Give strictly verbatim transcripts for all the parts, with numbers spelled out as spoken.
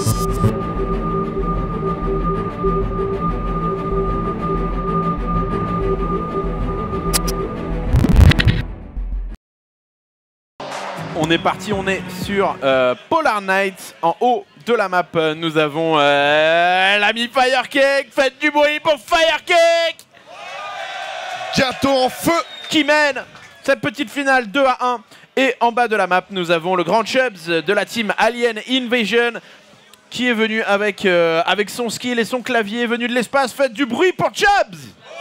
On est parti, on est sur euh, Polar Night. En haut de la map, nous avons euh, l'ami Firecake. Faites du bruit pour Firecake! Gâteau en feu Qui mène cette petite finale deux à un. Et en bas de la map, nous avons le grand Chubbs de la team Alien Invasion qui est venu avec, euh, avec son skill et son clavier venu de l'espace. Faites du bruit pour Chubbs!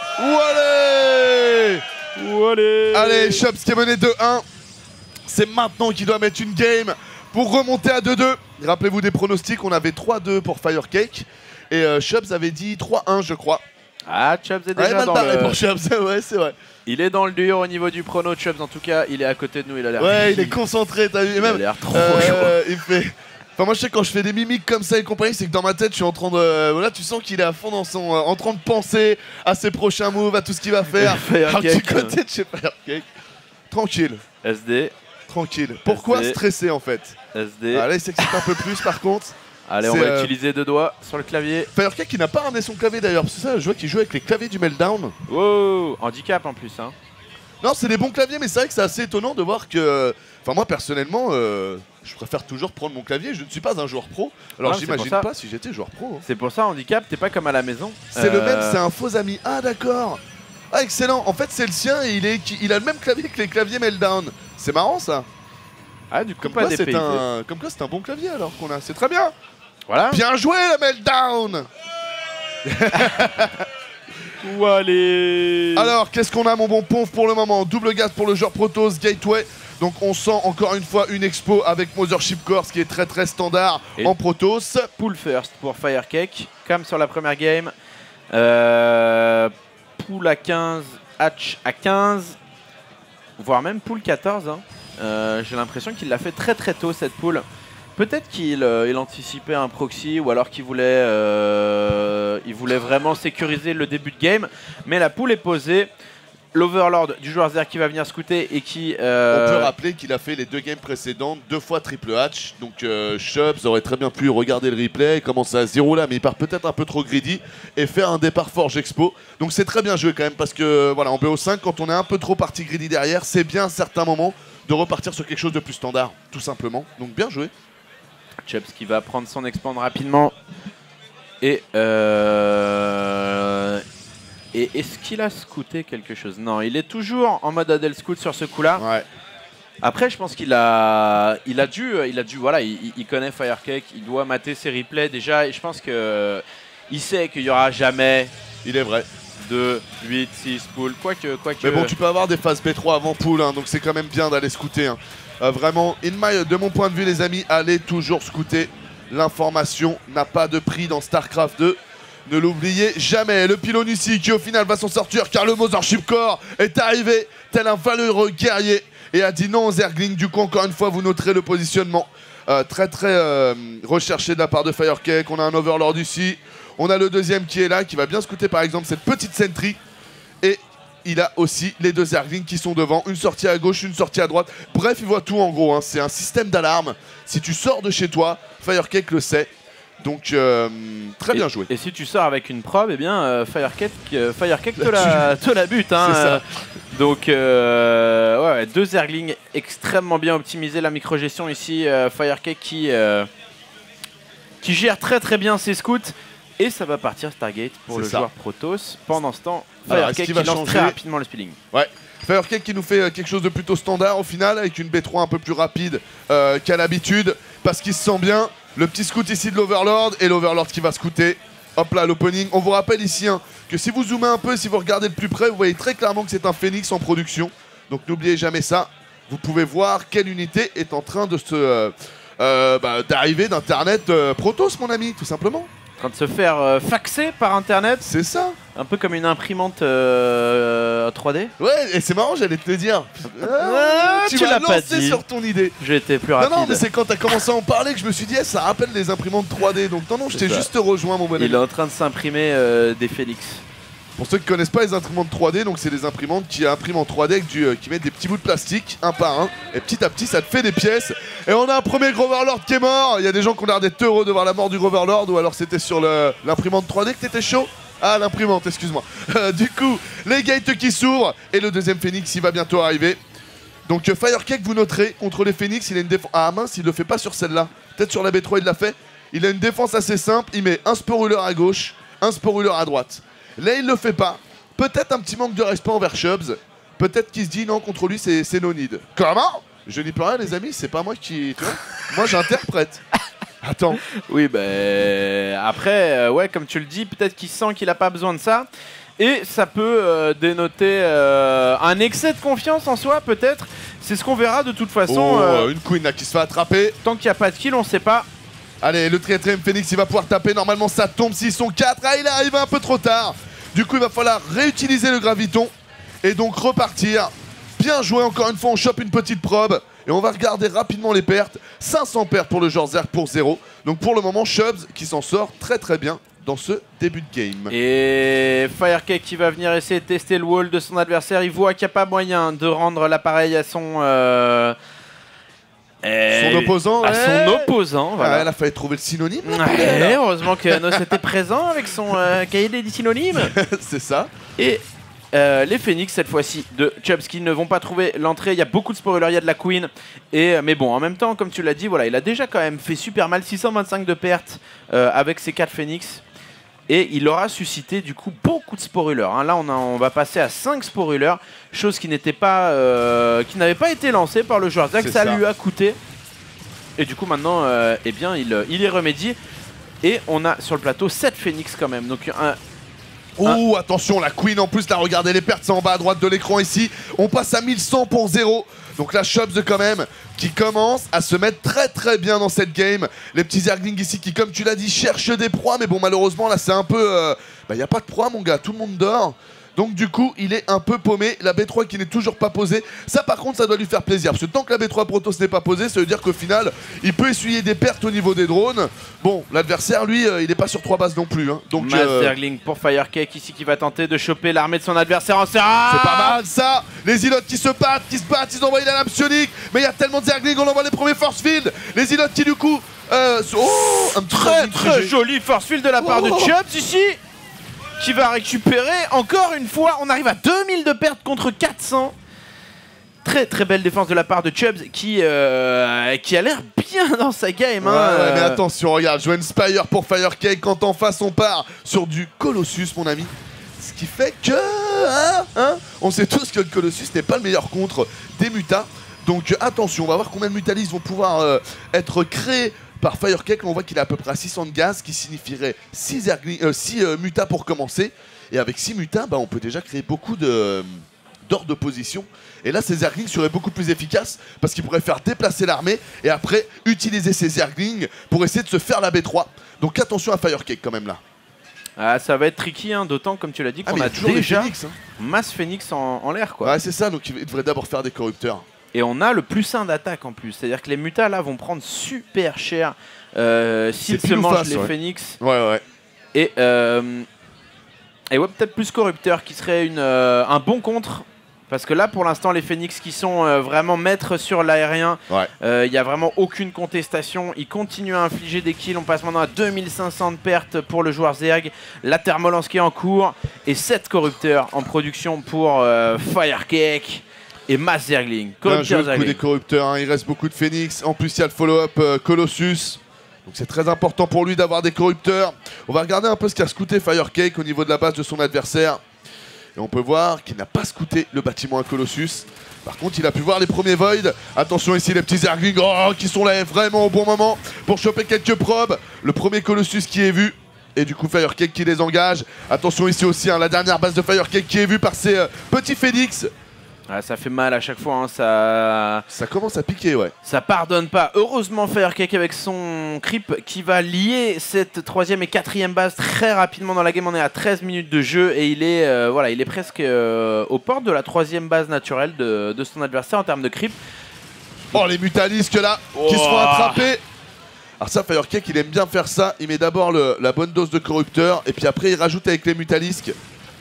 Allez Allez Allez, Chubbs qui est mené deux un. C'est maintenant qu'il doit mettre une game pour remonter à deux deux. Rappelez-vous des pronostics, on avait trois deux pour Firecake. Et euh, Chubbs avait dit trois un, je crois. Ah, Chubbs est déjà ouais, mal dans barré le... pour Chubbs, ouais, c'est vrai. Il est dans le dur au niveau du prono. Chubbs, en tout cas, il est à côté de nous. Il a l'air... Ouais, il est concentré, t'as vu. Et même, il a l'air trop euh, chaud. Il fait... Enfin, moi, je sais, quand je fais des mimiques comme ça et compagnie, c'est que dans ma tête, je suis en train de... Euh, voilà, tu sens qu'il est à fond dans son... Euh, en train de penser à ses prochains moves, à tout ce qu'il va faire. Alors du côté de chez Firecake, tranquille. S D. Tranquille. Pourquoi S D. stresser, en fait? S D. Ah, là, il s'excite un peu plus, par contre. Allez, on va euh... utiliser deux doigts sur le clavier. Firecake qui n'a pas ramené son clavier d'ailleurs, parce que ça, je vois qu'il joue avec les claviers du Meltdown. Wow, handicap en plus, hein. Non, c'est des bons claviers, mais c'est vrai que c'est assez étonnant de voir que... Enfin, moi, personnellement, euh, je préfère toujours prendre mon clavier. Je ne suis pas un joueur pro. Alors, j'imagine pas si j'étais joueur pro. Hein. C'est pour ça, handicap, t'es pas comme à la maison. C'est euh... le même, c'est un faux ami. Ah, d'accord. Ah, excellent. En fait, c'est le sien et il, est... il a le même clavier que les claviers Meltdown. C'est marrant, ça. Ah, du coup, comme pas quoi, c'est un... Comme quoi, c'est un bon clavier, alors qu'on a. C'est très bien. Voilà. Bien joué, le Meltdown. Ou allez. Alors, qu'est-ce qu'on a, mon bon Ponf, pour le moment? Double gaz pour le joueur Protoss, Gateway. Donc, on sent encore une fois une expo avec Mothership Core, ce qui est très très standard et en Protoss. Pool first pour Firecake, comme sur la première game. Euh, pool à quinze, Hatch à quinze, voire même pool quatorze. Hein. Euh, J'ai l'impression qu'il l'a fait très très tôt, cette pool. Peut-être qu'il euh, il anticipait un proxy ou alors qu'il voulait, euh, il voulait vraiment sécuriser le début de game. Mais la pool est posée. L'Overlord du joueur Zer qui va venir scouter et qui... Euh... On peut rappeler qu'il a fait les deux games précédentes, deux fois triple hatch. Donc euh, Chubbs aurait très bien pu regarder le replay, commencer à zéro là, mais il part peut-être un peu trop greedy et faire un départ Forge Expo. Donc c'est très bien joué quand même parce que voilà, en B O cinq, quand on est un peu trop parti greedy derrière, c'est bien à certains moments de repartir sur quelque chose de plus standard, tout simplement. Donc bien joué. Chubbs qui va prendre son expand rapidement. Et... Euh... Et est-ce qu'il a scouté quelque chose? Non, il est toujours en mode Adel Scout sur ce coup-là. Ouais. Après, je pense qu'il a, il a dû, il a dû, voilà, il, il connaît Firecake, il doit mater ses replays déjà, et je pense que il sait qu'il y aura jamais. Il est vrai. deux, huit, six pool, quoique, quoique. Mais bon, tu peux avoir des phases B trois avant pool, hein, donc c'est quand même bien d'aller scouter. Hein. Euh, vraiment, in my, de mon point de vue, les amis, allez toujours scouter. L'information n'a pas de prix dans StarCraft deux. Ne l'oubliez jamais. Le pylône ici qui au final va s'en sortir car le Mothership Core est arrivé tel un valeureux guerrier et a dit non aux Zerglings. Du coup, encore une fois, vous noterez le positionnement euh, très très euh, recherché de la part de Firecake. On a un Overlord ici. On a le deuxième qui est là, qui va bien scouter par exemple cette petite sentry. Et il a aussi les deux Zerglings qui sont devant. Une sortie à gauche, une sortie à droite. Bref, il voit tout en gros. Hein. C'est un système d'alarme. Si tu sors de chez toi, Firecake le sait. Donc euh, très bien et, joué. Et si tu sors avec une probe, eh bien euh, Firecake, euh, Firecake te, la, te la bute. Hein, C'est ça. Euh, donc euh, ouais, deux Zerglings extrêmement bien optimisés. La microgestion ici, euh, Firecake qui, euh, qui gère très très bien ses scouts. Et ça va partir Stargate pour le ça. joueur Protoss. Pendant ce temps, Firecake qui lance changer très rapidement le speeding. Ouais. Firecake qui nous fait quelque chose de plutôt standard au final, avec une B trois un peu plus rapide euh, qu'à l'habitude, parce qu'il se sent bien. Le petit scout ici de l'Overlord et l'Overlord qui va scouter. Hop là, l'opening. On vous rappelle ici hein, que si vous zoomez un peu, si vous regardez de plus près, vous voyez très clairement que c'est un Phoenix en production. Donc n'oubliez jamais ça. Vous pouvez voir quelle unité est en train de se euh, euh, bah, d'arriver d'Internet euh, Protoss, mon ami, tout simplement. En train de se faire euh, faxer par Internet. C'est ça. Un peu comme une imprimante euh, trois D. Ouais, et c'est marrant, j'allais te le dire. Ah, tu tu m'as l'as pas lancé dit. sur ton idée. J'ai été plus rapide. Non, non, mais c'est quand t'as commencé à en parler que je me suis dit, eh, ça rappelle des imprimantes trois D. Donc non, non, je t'ai juste rejoint, mon bon ami. Il est en train de s'imprimer euh, des Phoenix. Pour ceux qui connaissent pas les imprimantes trois D, donc c'est des imprimantes qui impriment en trois D avec du, euh, qui mettent des petits bouts de plastique un par un, et petit à petit ça te fait des pièces. Et on a un premier Groverlord qui est mort. Il y a des gens qui ont l'air d'être heureux de voir la mort du Groverlord, ou alors c'était sur l'imprimante trois D que t'étais chaud. Ah, l'imprimante, excuse-moi. Euh, du coup, les gates qui s'ouvrent, et le deuxième Phoenix il va bientôt arriver. Donc euh, Firecake, vous noterez, contre les Phoenix, il a une défense... Ah mince, il le fait pas sur celle-là. Peut-être sur la B trois il l'a fait. Il a une défense assez simple, il met un Sporuleur à gauche, un Sporuleur à droite. Là, il le fait pas. Peut-être un petit manque de respect envers Chubbs. Peut-être qu'il se dit non, contre lui, c'est no need. Comment? Je n'y peux rien, les amis, c'est pas moi qui. Tu vois, moi, j'interprète. Attends. Oui, ben. Après, euh, ouais, comme tu le dis, peut-être qu'il sent qu'il a pas besoin de ça. Et ça peut euh, dénoter euh, un excès de confiance en soi, peut-être. C'est ce qu'on verra de toute façon. Oh, euh, une Queen là qui se fait attraper. Tant qu'il n'y a pas de kill, on sait pas. Allez, le quatrième Phoenix, il va pouvoir taper. Normalement, ça tombe s'ils sont quatre. Ah, il est arrivé un peu trop tard. Du coup, il va falloir réutiliser le graviton et donc repartir. Bien joué, encore une fois, on chope une petite probe. Et on va regarder rapidement les pertes. cinq cents pertes pour le joueur Zerg pour zéro. Donc pour le moment, Chubbs qui s'en sort très très bien dans ce début de game. Et Firecake qui va venir essayer de tester le wall de son adversaire. Il voit qu'il n'y a pas moyen de rendre l'appareil à son... Euh Son opposant, à ouais. son opposant, voilà. Ah, elle a failli trouver le synonyme. Là, Ouais, heureusement que Anos était présent avec son euh, cahier des synonymes. C'est ça. Et euh, les Phoenix cette fois-ci de Chubbs qui ne vont pas trouver l'entrée. Il y a beaucoup de spoilers, il y a de la Queen. Et mais bon, en même temps, comme tu l'as dit, voilà, il a déjà quand même fait super mal, six cent vingt-cinq de pertes euh, avec ses quatre Phoenix. Et il aura suscité du coup beaucoup de sporuleurs. Hein. Là, on, a, on va passer à cinq sporuleurs, chose qui n'était pas, euh, qui n'avait pas été lancée par le joueur Zerg. Ça, ça lui a coûté. Et du coup, maintenant, euh, eh bien, il, il y remédie. Et on a sur le plateau sept Phoenix quand même. Donc un. Oh, un... attention, la Queen en plus, là, regardez les pertes, c'est en bas à droite de l'écran ici. On passe à mille cent pour zéro. Donc la Chubbs quand même qui commence à se mettre très très bien dans cette game. Les petits Zerglings ici qui, comme tu l'as dit, cherchent des proies. Mais bon, malheureusement là c'est un peu... Euh... Bah y a pas de proie mon gars, tout le monde dort. Donc du coup il est un peu paumé. La B trois qui n'est toujours pas posée. Ça par contre ça doit lui faire plaisir. Parce que tant que la B trois Protoss n'est pas posée, ça veut dire qu'au final il peut essuyer des pertes au niveau des drones. Bon, l'adversaire lui euh, il n'est pas sur trois bases non plus. Hein. Donc Mass euh... Zergling pour Firecake ici qui va tenter de choper l'armée de son adversaire en serra. C'est pas mal ça. Les Ilotes qui se battent, qui se battent, ils envoient la lame psionique. Mais il y a tellement de Zerglings, on envoie les premiers force field. Les Ilotes qui du coup... Euh, oh, un très très joli force field de la part oh. de Chubbs ici. Qui va récupérer encore une fois. On arrive à deux mille de pertes contre quatre cents. Très très belle défense de la part de Chubbs qui, euh, qui a l'air bien dans sa game. Ouais, hein. ouais, mais attention, regarde, Joanne Spire pour Firecake. Quand en face on part sur du Colossus, mon ami. Ce qui fait que... Hein, hein, on sait tous que le Colossus n'est pas le meilleur contre des mutas. Donc attention, on va voir combien de mutalistes vont pouvoir euh, être créés par Firecake. On voit qu'il a à peu près à six cents de gaz, qui signifierait six, euh, six euh, mutas pour commencer. Et avec six mutas, bah, on peut déjà créer beaucoup de... d'ordre de position. Et là, ces Zerglings seraient beaucoup plus efficaces parce qu'ils pourraient faire déplacer l'armée et après utiliser ces Zerglings pour essayer de se faire la B trois. Donc attention à Firecake quand même là. Ah, ça va être tricky, hein, d'autant comme tu l'as dit qu'on ah, a toujours déjà Phoenix, hein. masse Phoenix en, en l'air quoi. Ouais, c'est ça, donc il devrait d'abord faire des corrupteurs. Et on a le plus un d'attaque en plus, c'est-à-dire que les mutas là vont prendre super cher euh, s'ils se mangent face, les ouais. Phoenix. Ouais, ouais. Et, euh, et ouais, peut-être plus corrupteur qui serait une, euh, un bon contre. Parce que là, pour l'instant, les Phoenix qui sont euh, vraiment maîtres sur l'aérien, il ouais. euh, n'y a vraiment aucune contestation. Ils continuent à infliger des kills. On passe maintenant à deux mille cinq cents de pertes pour le joueur Zerg. La thermolance qui est en cours. Et sept corrupteurs en production pour euh, Firecake et Mass Zergling. Corrupteur Zergling. Des corrupteurs, hein. Il reste beaucoup de Phoenix. En plus, il y a le follow-up euh, Colossus. Donc c'est très important pour lui d'avoir des corrupteurs. On va regarder un peu ce qu'a scouté Firecake au niveau de la base de son adversaire. Et on peut voir qu'il n'a pas scouté le bâtiment à Colossus. Par contre, il a pu voir les premiers Void. Attention ici, les petits Zerglings oh, qui sont là vraiment au bon moment pour choper quelques probes. Le premier Colossus qui est vu. Et du coup, Firecake qui les engage. Attention ici aussi, hein, la dernière base de Firecake qui est vue par ses euh, petits Phoenix. Ah, ça fait mal à chaque fois, hein, ça... Ça commence à piquer, ouais. Ça pardonne pas. Heureusement, Firecake avec son creep qui va lier cette troisième et quatrième base très rapidement dans la game. On est à treize minutes de jeu et il est, euh, voilà, il est presque euh, aux portes de la troisième base naturelle de, de son adversaire en termes de creep. Oh, les mutalisques là, oh. qui se font attraper. Alors ça, Firecake, il aime bien faire ça. Il met d'abord la bonne dose de corrupteur et puis après, il rajoute avec les mutalisques.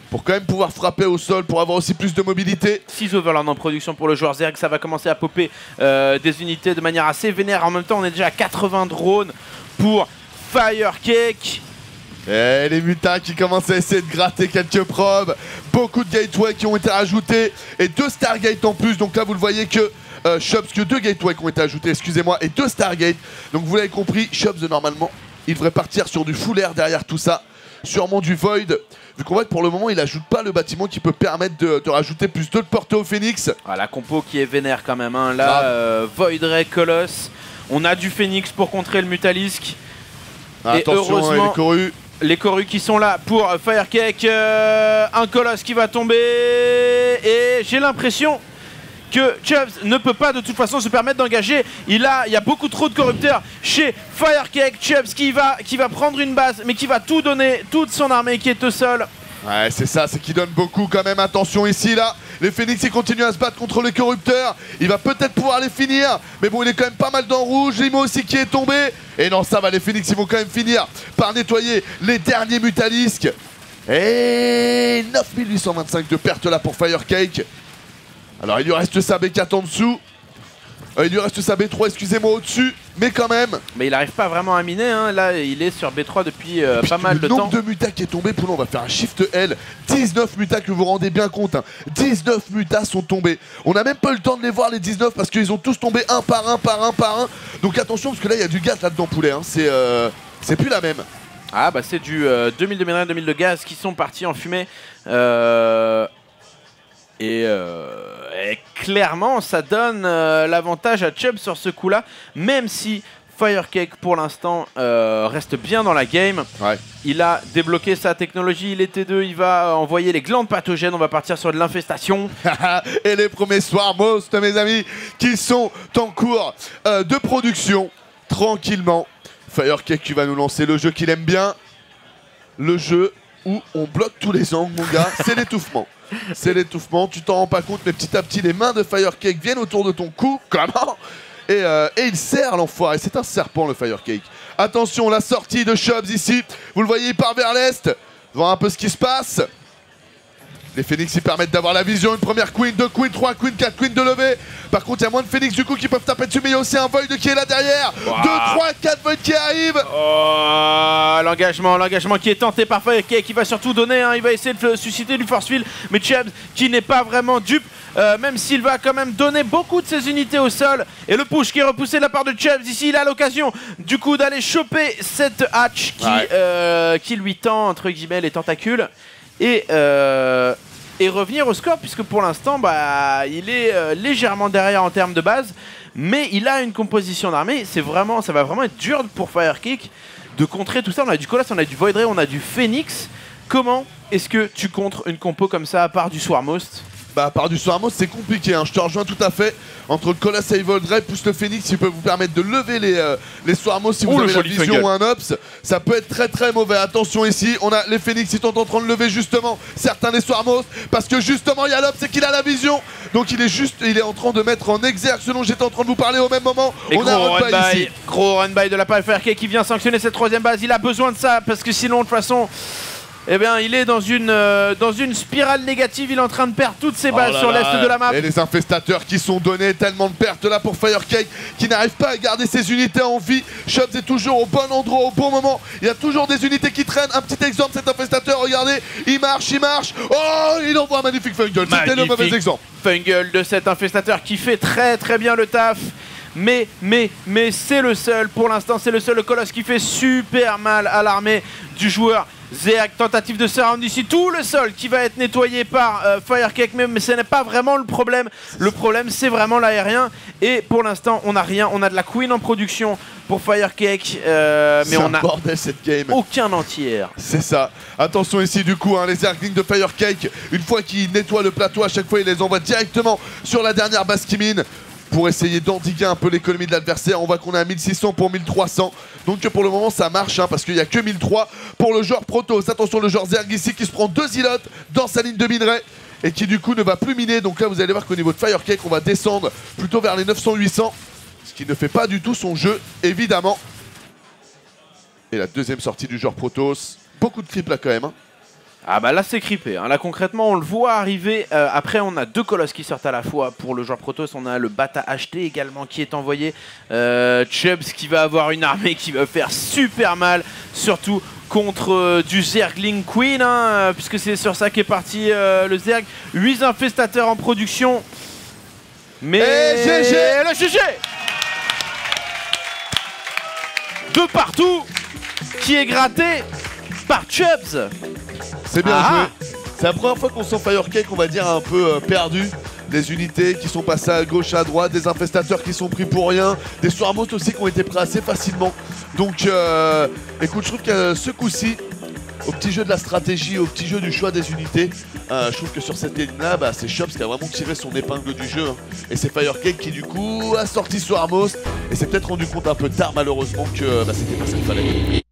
pour quand même pouvoir frapper au sol, pour avoir aussi plus de mobilité. six overlords en production pour le joueur Zerg, ça va commencer à popper euh, des unités de manière assez vénère. En même temps, on est déjà à quatre-vingts drones pour Firecake. Et les mutas qui commencent à essayer de gratter quelques probes. Beaucoup de gateways qui ont été rajoutés et deux Stargate en plus. Donc là, vous le voyez que euh, Shops, que deux gateways qui ont été ajoutés, excusez-moi, et deux Stargate. Donc vous l'avez compris, Shops, normalement, il devrait partir sur du full air derrière tout ça. Sûrement du Void. Vu qu'on voit que pour le moment, il ajoute pas le bâtiment qui peut permettre de, de rajouter plus de portée au Phoenix. Ah, la compo qui est vénère quand même. Hein. Là, euh, Void Ray, Colosse. On a du Phoenix pour contrer le Mutalisk. Ah, et attention, heureusement, les Corus. Les Corus qui sont là pour Firecake. Euh, un Colosse qui va tomber. Et j'ai l'impression que Chubbs ne peut pas de toute façon se permettre d'engager. Il a, il y a beaucoup trop de corrupteurs chez Firecake. Chubbs qui va, qui va prendre une base, mais qui va tout donner, toute son armée qui est au sol. Ouais, c'est ça, c'est qu'il donne beaucoup quand même. Attention ici, là. Les Phoenix, ils continuent à se battre contre les corrupteurs. Il va peut-être pouvoir les finir. Mais bon, il est quand même pas mal dans le rouge. Limo aussi qui est tombé. Et non, ça va, les Phoenix, ils vont quand même finir par nettoyer les derniers Mutalisques. Et neuf mille huit cent vingt-cinq de perte là pour Firecake. Alors, il lui reste sa B quatre en dessous. Euh, il lui reste sa B trois, excusez-moi, au-dessus. Mais quand même. Mais il n'arrive pas vraiment à miner. Hein. Là, il est sur B trois depuis euh, pas mal de temps. Le nombre de mutas qui est tombé, pour nous, on va faire un shift L. dix-neuf mutas, que vous vous rendez bien compte. Hein. dix-neuf mutas sont tombés. On n'a même pas eu le temps de les voir, les dix-neuf, parce qu'ils ont tous tombé un par un, par un, par un. Donc attention, parce que là, il y a du gaz là-dedans, poulet. Hein. C'est euh, c'est plus la même. Ah, bah c'est du euh, deux mille de minerais, deux mille de gaz qui sont partis en fumée. Euh... Et, euh, et clairement, ça donne euh, l'avantage à Chubbs sur ce coup-là, même si Firecake, pour l'instant, euh, reste bien dans la game. Ouais. Il a débloqué sa technologie, il est T deux, il va envoyer les glandes pathogènes, on va partir sur de l'infestation. Et les premiers Swarmhost, mes amis, qui sont en cours euh, de production, tranquillement. Firecake qui va nous lancer le jeu qu'il aime bien. Le jeu où on bloque tous les angles, mon gars, c'est l'étouffement. C'est l'étouffement, tu t'en rends pas compte, mais petit à petit, les mains de Firecake viennent autour de ton cou. Comment et, euh, et il serre l'enfoiré, c'est un serpent le Firecake. Attention, la sortie de Shops ici, vous le voyez, il part vers l'est, voir un peu ce qui se passe. Les Phoenix, ils permettent d'avoir la vision, une première Queen, deux Queen, trois Queen, quatre Queen de lever. Par contre, il y a moins de Phoenix du coup qui peuvent taper dessus, mais il y a aussi un Void qui est là derrière. Wow. deux, trois, quatre Void qui arrivent. Oh, l'engagement, l'engagement qui est tenté par Firecake, qui va surtout donner, hein, il va essayer de susciter du force field, mais Chubbs qui n'est pas vraiment dupe, euh, même s'il va quand même donner beaucoup de ses unités au sol. Et le push qui est repoussé de la part de Chubbs, ici il a l'occasion du coup d'aller choper cette hatch qui, ouais. euh, qui lui tend entre guillemets les tentacules. Et... Euh, et revenir au score, puisque pour l'instant bah, il est euh, légèrement derrière en termes de base, mais il a une composition d'armée. C'est vraiment, ça va vraiment être dur pour Firecake de contrer tout ça. On a du Colosse, on a du Void Ray, on a du Phoenix. Comment est-ce que tu contres une compo comme ça à part du Swarmhost? Bah, à part du Swarmhost, c'est compliqué, hein. Je te rejoins tout à fait. Entre le Colosse et le Void Ray plus le Phoenix, il peut vous permettre de lever les, euh, les Swarmhost si vous oh, avez la vision fungal. ou un Ops. Ça peut être très très mauvais. Attention ici, on a les Phoenix qui sont en train de lever justement certains des Swarmhost, parce que justement il y a l'Ops et qu'il a la vision. Donc il est juste, il est en train de mettre en exergue ce dont j'étais en train de vous parler au même moment. Et on gros a un run run by, ici. gros run by de la part de Firecake qui vient sanctionner cette troisième base. Il a besoin de ça, parce que sinon de toute façon... Eh bien, il est dans une, euh, dans une spirale négative, il est en train de perdre toutes ses bases Oh sur là l'est là. de la map. Et les infestateurs qui sont donnés, tellement de pertes là pour Firecake qui n'arrive pas à garder ses unités en vie. Shops est toujours au bon endroit, au bon moment. Il y a toujours des unités qui traînent. Un petit exemple, cet infestateur, regardez, il marche, il marche. Oh, il envoie un magnifique fungal. C'était le mauvais exemple. Fungal de cet infestateur qui fait très très bien le taf. Mais, mais, mais c'est le seul, pour l'instant, c'est le seul le Colosse qui fait super mal à l'armée du joueur Zerg. Tentative de surround ici, tout le sol qui va être nettoyé par euh, Firecake, mais, mais ce n'est pas vraiment le problème. Le problème, c'est vraiment l'aérien. Et pour l'instant, on n'a rien. On a de la Queen en production pour Firecake, euh, mais on a bordel cette game. Aucun entière. C'est ça. Attention ici du coup, hein, les Zerglings de Firecake, une fois qu'ils nettoient le plateau, à chaque fois ils les envoient directement sur la dernière base qui mine, pour essayer d'endiguer un peu l'économie de l'adversaire. On voit qu'on est à mille six cents pour mille trois cents. Donc pour le moment ça marche, hein, parce qu'il n'y a que mille trois pour le joueur Protoss. Attention, le joueur Zerg ici qui se prend deux îlots dans sa ligne de minerai et qui du coup ne va plus miner. Donc là vous allez voir qu'au niveau de Firecake on va descendre plutôt vers les neuf cents huit cents, ce qui ne fait pas du tout son jeu évidemment. Et la deuxième sortie du joueur Protoss. Beaucoup de creep là quand même, hein. Ah bah là c'est creepé, hein. Là concrètement on le voit arriver, euh, après on a deux colosses qui sortent à la fois pour le joueur Protoss, on a le Bata H T également qui est envoyé, euh, Chubbs qui va avoir une armée qui va faire super mal, surtout contre euh, du Zergling Queen, hein, puisque c'est sur ça qu'est parti euh, le Zerg, huit infestateurs en production, mais Et G G le G G de partout qui est gratté par Chubbs. C'est bien Ah. joué. C'est la première fois qu'on sent Firecake, on va dire, un peu euh, perdu. Des unités qui sont passées à gauche, à droite, des infestateurs qui sont pris pour rien, des Swarmos aussi qui ont été pris assez facilement. Donc, euh, écoute, je trouve que ce coup-ci, au petit jeu de la stratégie, au petit jeu du choix des unités, euh, je trouve que sur cette ligne-là, bah, c'est Chops qui a vraiment tiré son épingle du jeu. Hein. Et c'est Firecake qui, du coup, a sorti Swarmos. Et s'est peut-être rendu compte un peu tard, malheureusement, que bah, c'était pas ce qu'il fallait.